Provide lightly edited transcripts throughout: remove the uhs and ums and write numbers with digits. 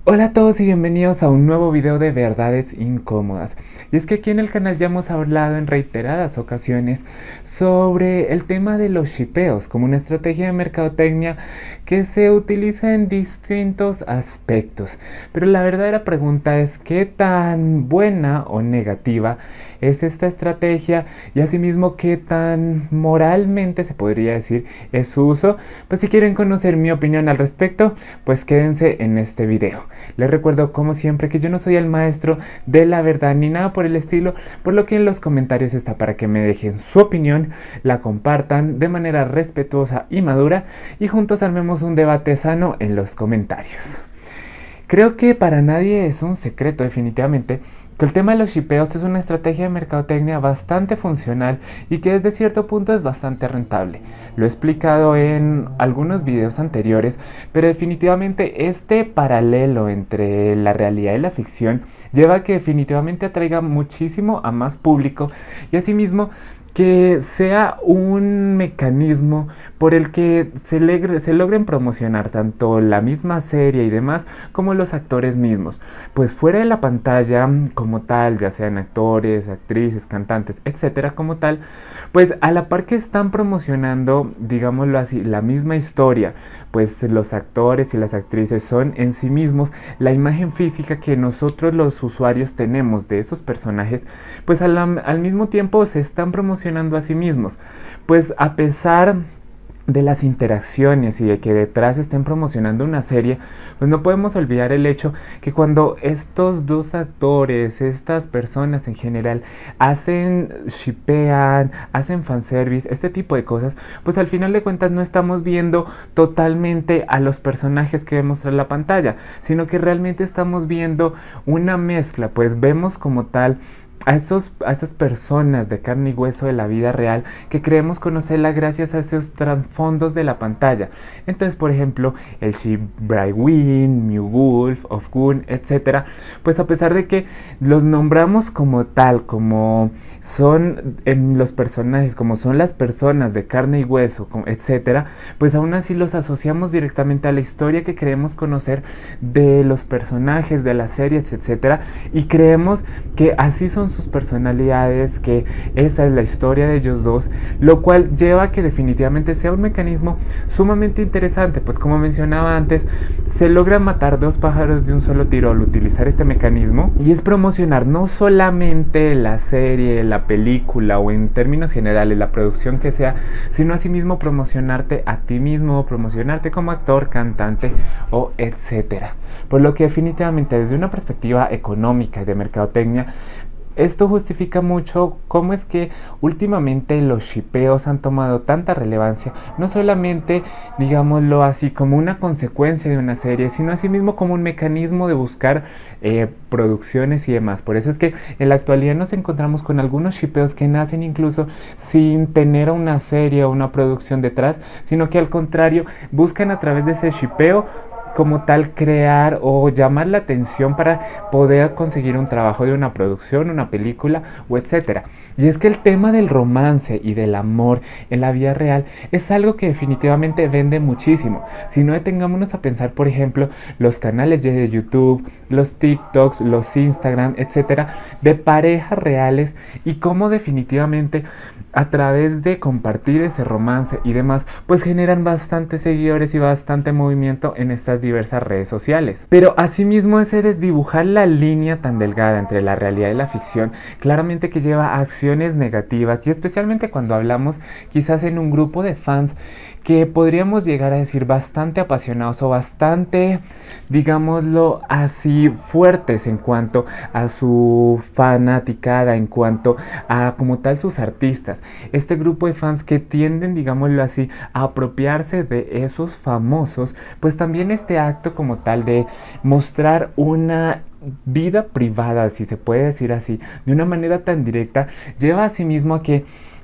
Hola a todos y bienvenidos a un nuevo video de verdades incómodas. Y es que aquí en el canal ya hemos hablado en reiteradas ocasiones sobre el tema de los shipeos como una estrategia de mercadotecnia que se utiliza en distintos aspectos. Pero la verdadera pregunta es qué tan buena o negativa es esta estrategia y asimismo qué tan moralmente se podría decir es su uso. Pues si quieren conocer mi opinión al respecto, pues quédense en este video. Les recuerdo como siempre que yo no soy el maestro de la verdad ni nada por el estilo, por lo que en los comentarios está para que me dejen su opinión, la compartan de manera respetuosa y madura y juntos armemos un debate sano en los comentarios. Creo que para nadie es un secreto definitivamente que el tema de los shipeos es una estrategia de mercadotecnia bastante funcional y que desde cierto punto es bastante rentable. Lo he explicado en algunos videos anteriores, pero definitivamente este paralelo entre la realidad y la ficción lleva a que definitivamente atraiga muchísimo a más público y asimismo que sea un mecanismo por el que se logren promocionar tanto la misma serie y demás como los actores mismos. Pues fuera de la pantalla como tal, ya sean actores, actrices, cantantes, etcétera, como tal, pues a la par que están promocionando, digámoslo así, la misma historia, pues los actores y las actrices son en sí mismos la imagen física que nosotros los usuarios tenemos de esos personajes, pues al mismo tiempo se están promocionando a sí mismos. Pues a pesar de las interacciones y de que detrás estén promocionando una serie, pues no podemos olvidar el hecho que cuando estos dos actores, estas personas en general, shippean, hacen fanservice, este tipo de cosas, pues al final de cuentas no estamos viendo totalmente a los personajes que vemos en la pantalla, sino que realmente estamos viendo una mezcla, pues vemos como tal a esas personas de carne y hueso de la vida real que creemos conocerla gracias a esos trasfondos de la pantalla. Entonces, por ejemplo, el Ship Brightwing, Mew Wolf, of Gun, etc. Pues a pesar de que los nombramos como tal, como son los personajes, como son las personas de carne y hueso, etc., pues aún así los asociamos directamente a la historia que queremos conocer de los personajes, de las series, etc. Y creemos que así son sus personalidades, que esa es la historia de ellos dos, lo cual lleva a que definitivamente sea un mecanismo sumamente interesante, pues como mencionaba antes, se logra matar dos pájaros de un solo tiro al utilizar este mecanismo, y es promocionar no solamente la serie, la película o en términos generales la producción que sea, sino asimismo promocionarte a ti mismo, promocionarte como actor, cantante o etcétera. Por lo que definitivamente desde una perspectiva económica y de mercadotecnia, esto justifica mucho cómo es que últimamente los shipeos han tomado tanta relevancia, no solamente, digámoslo así, como una consecuencia de una serie, sino asimismo como un mecanismo de buscar producciones y demás. Por eso es que en la actualidad nos encontramos con algunos shipeos que nacen incluso sin tener una serie o una producción detrás, sino que al contrario buscan a través de ese shipeo como tal crear o llamar la atención para poder conseguir un trabajo de una producción, una película o etcétera. Y es que el tema del romance y del amor en la vida real es algo que definitivamente vende muchísimo. Si no, detengámonos a pensar, por ejemplo, los canales de YouTube, los TikToks, los Instagram, etcétera, de parejas reales y cómo definitivamente a través de compartir ese romance y demás, pues generan bastantes seguidores y bastante movimiento en estas diversas redes sociales. Pero asimismo ese desdibujar la línea tan delgada entre la realidad y la ficción, claramente que lleva a acciones negativas, y especialmente cuando hablamos quizás en un grupo de fans que podríamos llegar a decir bastante apasionados o bastante, digámoslo así, fuertes en cuanto a su fanaticada, en cuanto a como tal sus artistas. Este grupo de fans que tienden, digámoslo así, a apropiarse de esos famosos, pues también este acto como tal de mostrar una vida privada, si se puede decir así, de una manera tan directa, lleva a sí mismo a que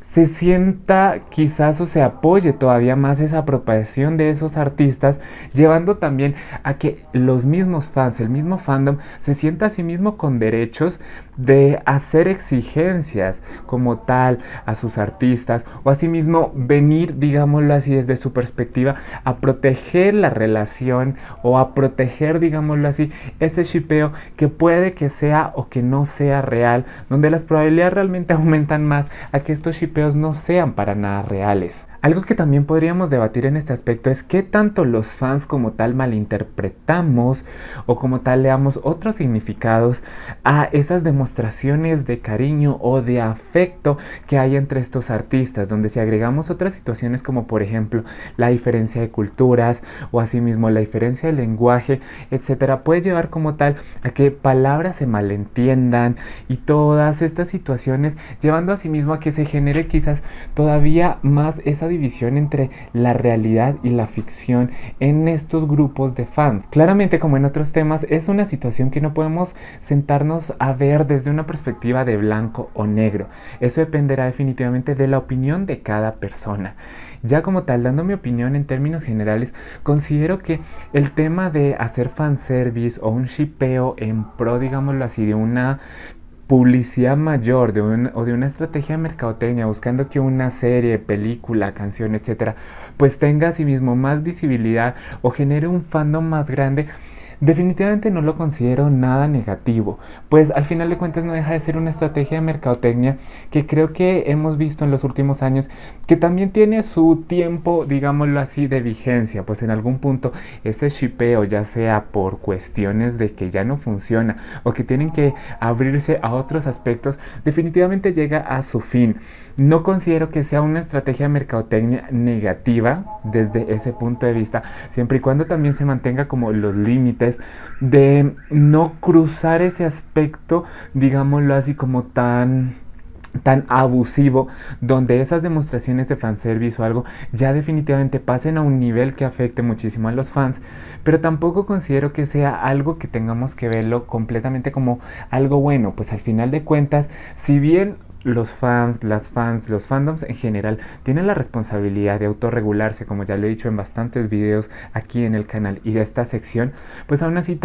se sienta quizás o se apoye todavía más esa apropiación de esos artistas, llevando también a que los mismos fans, el mismo fandom, se sienta a sí mismo con derechos de hacer exigencias como tal a sus artistas, o asimismo venir, digámoslo así, desde su perspectiva, a proteger la relación o a proteger, digámoslo así, ese shipeo que puede que sea o que no sea real, donde las probabilidades realmente aumentan más a que estos shipeos no sean para nada reales. Algo que también podríamos debatir en este aspecto es qué tanto los fans como tal malinterpretamos o como tal le damos otros significados a esas demostraciones de cariño o de afecto que hay entre estos artistas, donde si agregamos otras situaciones como por ejemplo la diferencia de culturas o asimismo la diferencia de lenguaje, etcétera, puede llevar como tal a que palabras se malentiendan y todas estas situaciones llevando asimismo a que se genere quizás todavía más esa división entre la realidad y la ficción en estos grupos de fans. Claramente, como en otros temas, es una situación que no podemos sentarnos a ver desde una perspectiva de blanco o negro. Eso dependerá definitivamente de la opinión de cada persona. Ya como tal, dando mi opinión en términos generales, considero que el tema de hacer fanservice o un shipeo en pro, digámoslo así, de una publicidad mayor o de una estrategia de mercadotecnia buscando que una serie, película, canción, etcétera, pues tenga a sí mismo más visibilidad o genere un fandom más grande, definitivamente no lo considero nada negativo, pues al final de cuentas no deja de ser una estrategia de mercadotecnia que creo que hemos visto en los últimos años que también tiene su tiempo, digámoslo así, de vigencia, pues en algún punto ese shipeo, ya sea por cuestiones de que ya no funciona o que tienen que abrirse a otros aspectos, definitivamente llega a su fin. No considero que sea una estrategia de mercadotecnia negativa desde ese punto de vista, siempre y cuando también se mantenga como los límites de no cruzar ese aspecto, digámoslo así, como tan abusivo, donde esas demostraciones de fanservice o algo ya definitivamente pasen a un nivel que afecte muchísimo a los fans, pero tampoco considero que sea algo que tengamos que verlo completamente como algo bueno, pues al final de cuentas, si bien los fans, los fandoms en general tienen la responsabilidad de autorregularse, como ya lo he dicho en bastantes videos aquí en el canal y de esta sección, pues aún así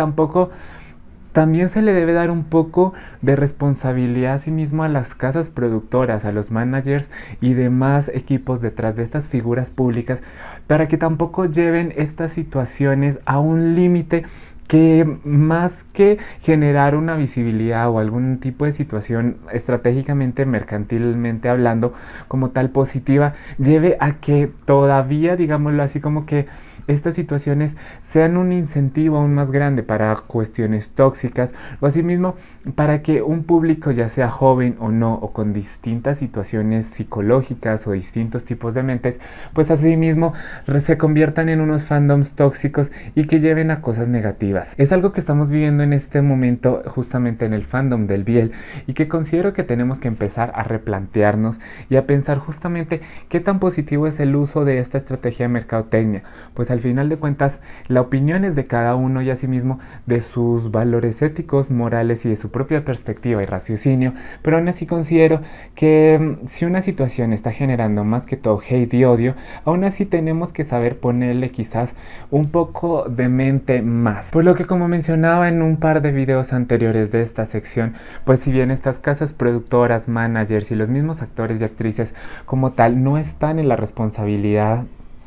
también se le debe dar un poco de responsabilidad a sí mismo a las casas productoras, a los managers y demás equipos detrás de estas figuras públicas, para que tampoco lleven estas situaciones a un límite que más que generar una visibilidad o algún tipo de situación estratégicamente, mercantilmente hablando, como tal positiva, lleve a que todavía, digámoslo así, como que estas situaciones sean un incentivo aún más grande para cuestiones tóxicas o asimismo para que un público, ya sea joven o no, o con distintas situaciones psicológicas o distintos tipos de mentes, pues asimismo se conviertan en unos fandoms tóxicos y que lleven a cosas negativas. Es algo que estamos viviendo en este momento justamente en el fandom del BL y que considero que tenemos que empezar a replantearnos y a pensar justamente qué tan positivo es el uso de esta estrategia de mercadotecnia, pues al final de cuentas la opinión es de cada uno y asimismo de sus valores éticos, morales y de su propia perspectiva y raciocinio, pero aún así considero que si una situación está generando más que todo hate y odio, aún así tenemos que saber ponerle quizás un poco de mente más, por lo que como mencionaba en un par de videos anteriores de esta sección, pues si bien estas casas productoras, managers y los mismos actores y actrices como tal no están en la responsabilidad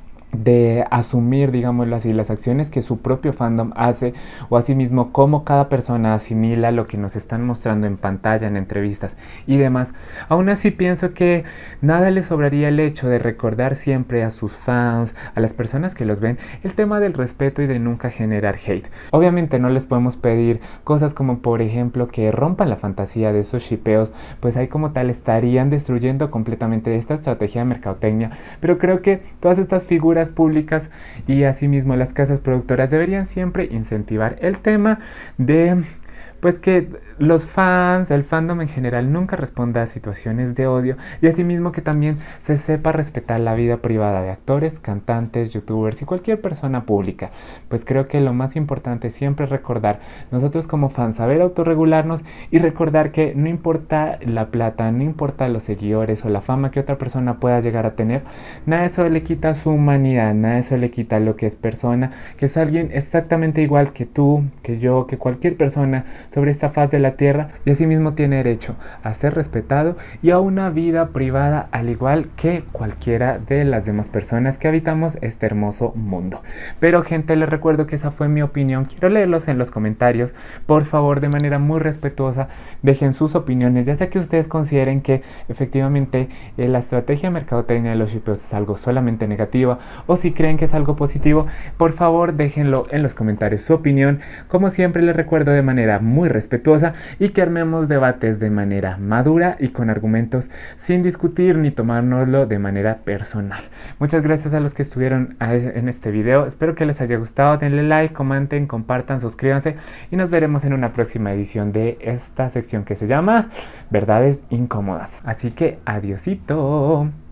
de asumir, digámoslo así, las acciones que su propio fandom hace o asimismo cómo cada persona asimila lo que nos están mostrando en pantalla, en entrevistas y demás. Aún así pienso que nada les sobraría el hecho de recordar siempre a sus fans, a las personas que los ven, el tema del respeto y de nunca generar hate. Obviamente no les podemos pedir cosas como por ejemplo que rompan la fantasía de esos shipeos, pues ahí como tal estarían destruyendo completamente esta estrategia de mercadotecnia, pero creo que todas estas figuras públicas y asimismo las casas productoras deberían siempre incentivar el tema de pues que los fans, el fandom en general nunca responda a situaciones de odio y asimismo que también se sepa respetar la vida privada de actores, cantantes, youtubers y cualquier persona pública. Pues creo que lo más importante es siempre recordar, nosotros como fans, saber autorregularnos y recordar que no importa la plata, no importa los seguidores o la fama que otra persona pueda llegar a tener, nada de eso le quita su humanidad, nada de eso le quita lo que es persona, que es alguien exactamente igual que tú, que yo, que cualquier persona sobre esta faz de la tierra, y asimismo tiene derecho a ser respetado y a una vida privada al igual que cualquiera de las demás personas que habitamos este hermoso mundo. Pero gente, les recuerdo que esa fue mi opinión. Quiero leerlos en los comentarios. Por favor, de manera muy respetuosa, dejen sus opiniones, ya sea que ustedes consideren que efectivamente la estrategia de mercadotecnia de los shippeos es algo solamente negativa, o si creen que es algo positivo. Por favor, déjenlo en los comentarios su opinión. Como siempre, les recuerdo, de manera muy respetuosa, y que armemos debates de manera madura y con argumentos, sin discutir ni tomárnoslo de manera personal. Muchas gracias a los que estuvieron en este video. Espero que les haya gustado. Denle like, comenten, compartan, suscríbanse y nos veremos en una próxima edición de esta sección que se llama Verdades Incómodas. Así que adiosito.